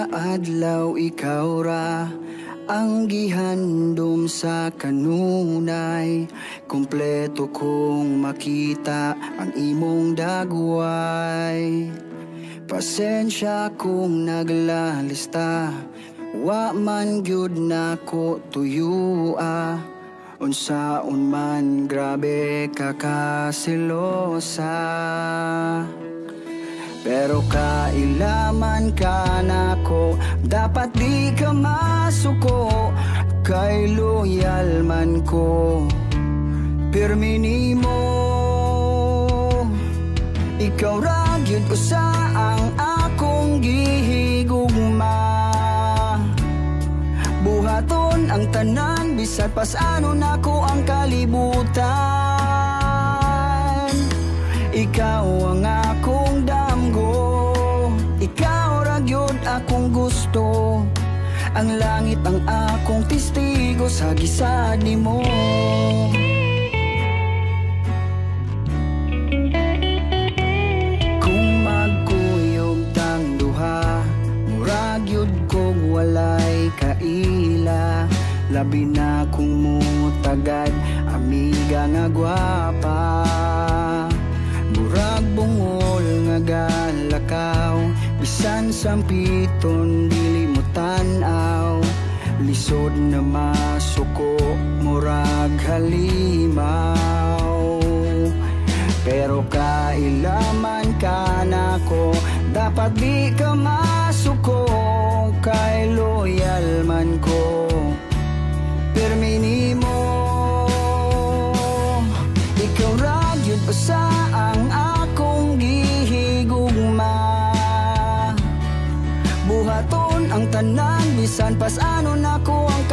nga adlaw ikaw ra ang gihandom sa kanunay, kompleto kong makita ang imong dagway. Pasensya kung naglalista, wa man gyud nako tuyua. Unsaon man grabe kakaselosa, pero kailaman ka nako, dapat di ka masuko. Kay loyal man ko, pirmi nimo. Ikaw ra gyud usa ang akong gihigugma. Buhaton ang tanan, bisan pasano nako ang kalibutan. Ikaw ang akong damgo, ikaw ra gyud akong gusto. Ang langit ang akong testigo sa gisad nimo. Kung magkuyog tang duha, murag yun kong walay kaila. Labi na kung mutagad, amiga nga gwapa. Murag bungol nga galakaw, bisan sampiton dili mo tanaw. Lisod na masuko, murag halimaw. Pero kailaman ka nako, dapat di ka masuko. Kay loyal man ko, pirmi nimo. Ikaw ra gyud usa ang akong gihigugma. Buhaton ang tanan, bisan pasano nako ang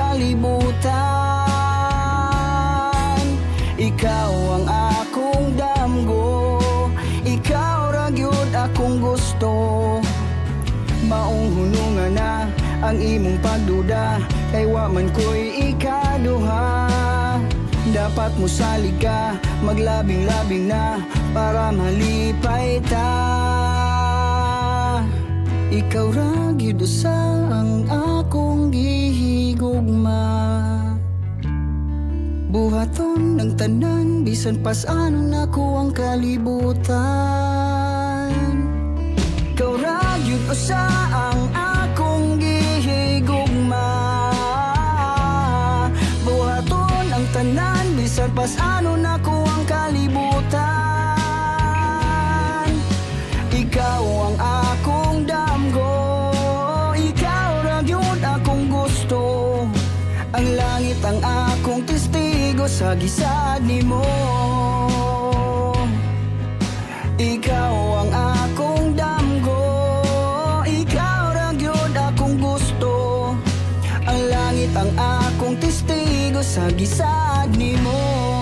kalibutan. Ikaw ang akong damgo, ikaw ra gyud akong gusto. Maong hunungan na ang imong pagduda, kay wa man ko'y ikaduha. Dapat mo salig ka, maglabing-labing na para malipay ta. Ikaw ra gyud usa ang akong gihigugma. Buhaton ng tanan, bisan pasano nako ang kalibutan. Ikaw ra gyud usa ang akong gihigugma. Buhaton ang tanan, bisan pasano nako ang kalibutan. Ikaw ang akong damgo, ikaw ra gyud akong gusto. Ang langit ang akong testigo sa gisad nimo. Ikaw ang akong damgo, ikaw ra gyud akong gusto. Ang langit ang akong testigo sa gisad nimo.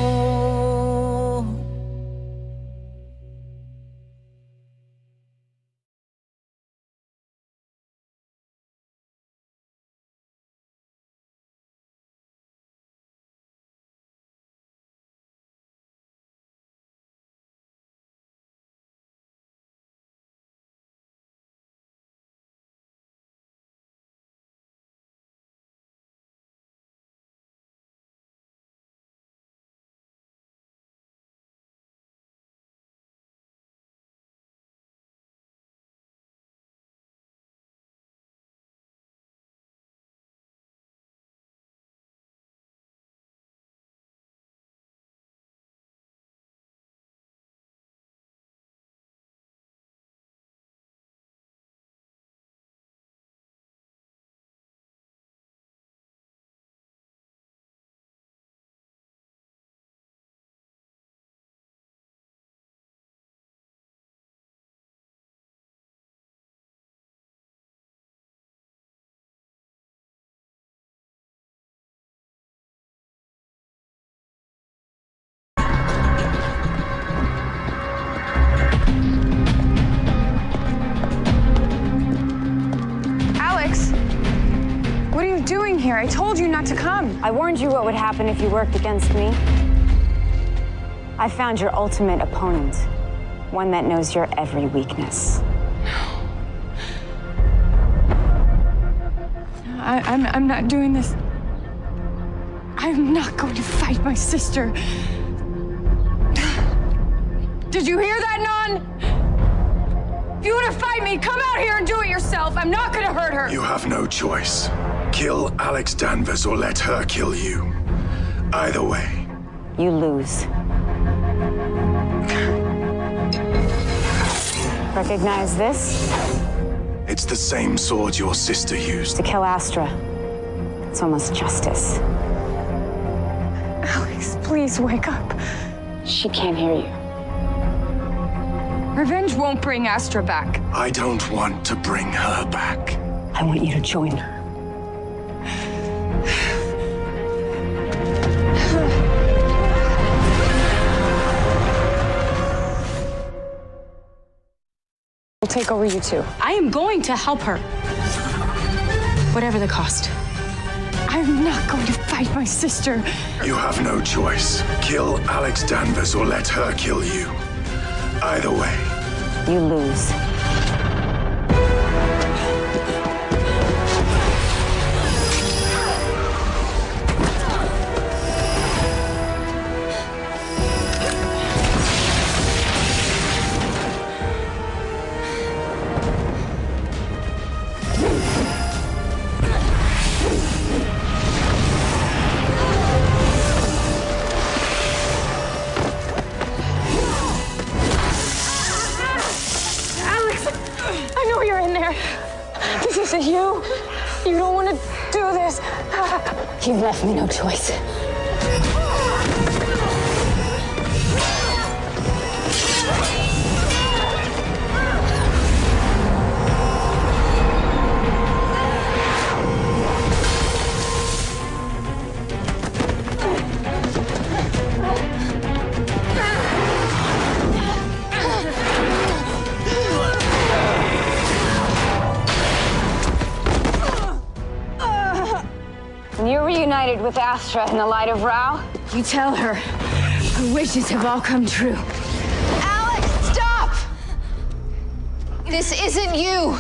Here, I told you not to come. I warned you what would happen if you worked against me. I found your ultimate opponent, one that knows your every weakness. I'm not doing this. I'm not going to fight my sister. Did you hear that, Non? If you want to fight me, come out here and do it yourself. I'm not going to hurt her. You have no choice. Kill Alex Danvers or let her kill you. Either way. You lose. Recognize this? It's the same sword your sister used. To kill Astra. It's almost justice. Alex, please wake up. She can't hear you. Revenge won't bring Astra back. I don't want to bring her back. I want you to join her. We'll take over you two. I am going to help her. Whatever the cost. I'm not going to fight my sister. You have no choice. Kill Alex Danvers or let her kill you. Either way. You lose. This isn't you. You don't want to do this. You've left me no choice. When you're reunited with Astra in the light of Rao, You tell her her wishes have all come true. Alex, stop! This isn't you.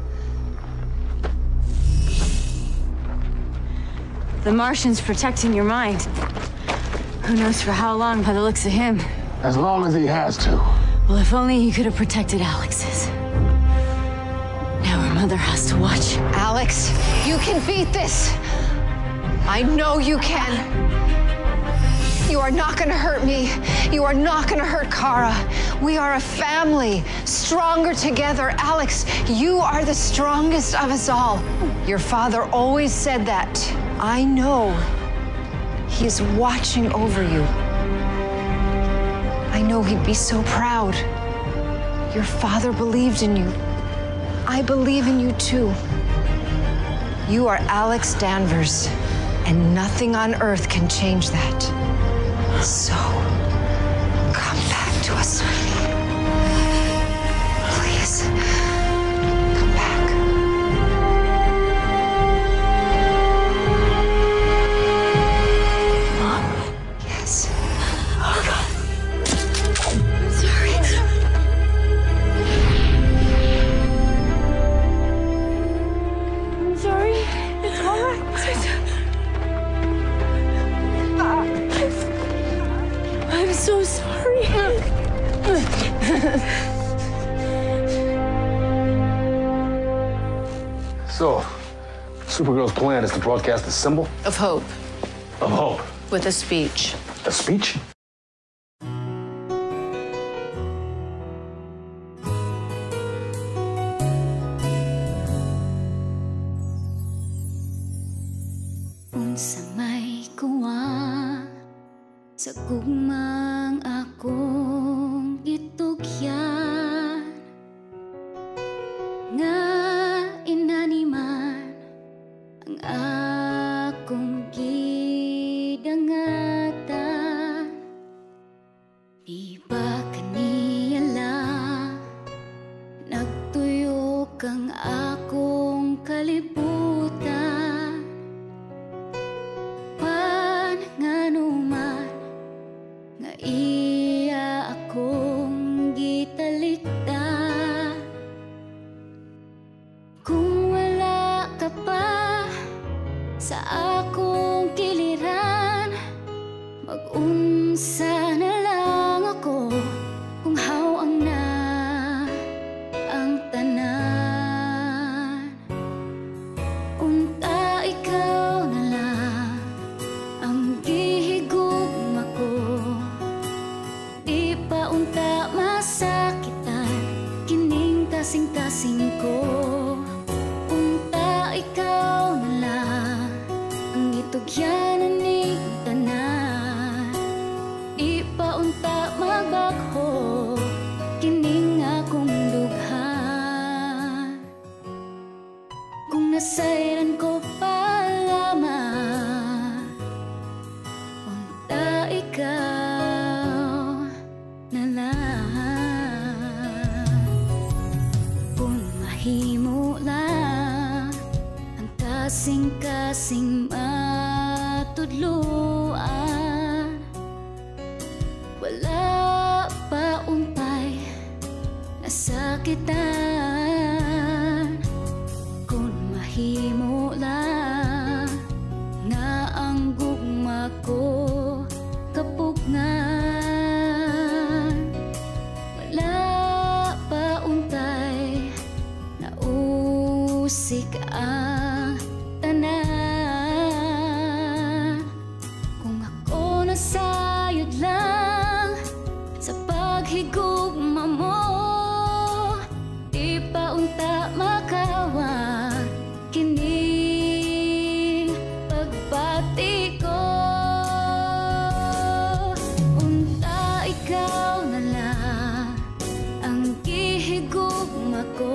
The Martian's protecting your mind. Who knows for how long by the looks of him. As long as he has to. Well, if only he could have protected Alex's. Now her mother has to watch. Alex, you can beat this. I know you can. You are not gonna hurt me. You are not gonna hurt Kara. We are a family, stronger together. Alex, you are the strongest of us all. Your father always said that. I know he is watching over you. I know he'd be so proud. Your father believed in you. I believe in you too. You are Alex Danvers. And nothing on earth can change that. So, come back to us, sweetie. Please, come back. Mom? Yes. Oh, God. I'm sorry. I'm sorry. It's all right. I'm so sorry. So, Supergirl's plan is to broadcast the symbol Of hope, of hope. with a speech. A speech? Unsa may kuwa sa gugmang akong gitugyan nga inaniman ang akong gidangatan. Di ba kaniya lang nagtuyok ang akong kalibutan? Pan nga numan nga Unsa na lang ako kung hawang na ang tanan. Unta ikaw na lang ang gihigugma ko. Di pa unta masakitan kining kasing-kasing ko. Unta ikaw na lang ang gitugyanan ning tanan. Di pa unta magbagho kining akong dughan. Kung nasayran ko pa lamang, unta ikaw na lang. Kung mahimo lang ang kasing-kasing matudluan, wala pa untay nasakitan. Kung mahimo lang nga ang gugma ko kapugnan, wala pa untay nausik ang tanan. Kung ako nasayod lang sa paghigugma mo, di pa unta makawang kining pagbati ko. Unta ikaw na lang ang gihigugma ko.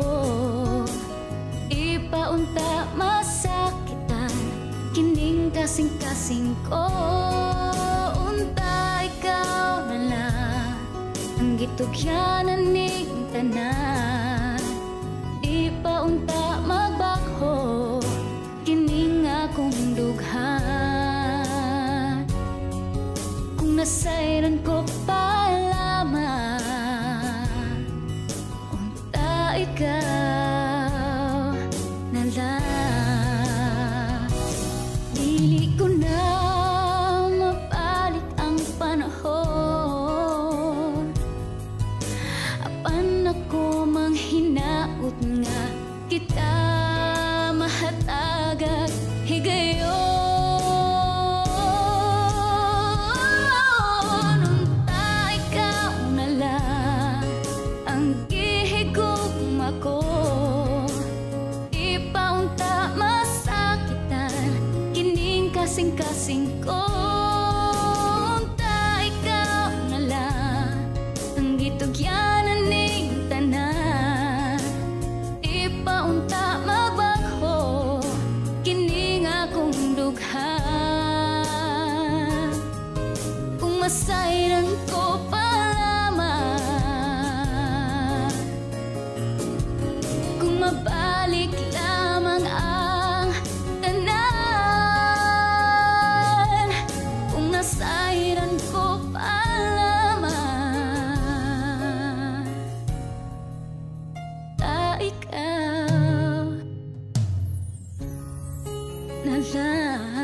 Di pa unta masakitan kining kasing-kasing ko. Unta ikaw na lang ang gitugyanan ning tanan. Di pa unta magbagho kining akong dughan. Kung nasayran ko pa lamang, unta ikaw na lang. Dili ko na mabalik ang panahon. Apan ako manghinaot nga kita mahatagag higayon. Unta ikaw na lang ang gihigugma ko. Di pa unta masakitan kining kasing-kasing ko. Unta ikaw na lang ang gitugyanan ning tanan. Di pa unta magbagho kining akong dughan. Kung masayran ko pa lamang, kung mabalik lamang ang tanan. Kung nasayran ko pa lamang, ta ikaw na lang.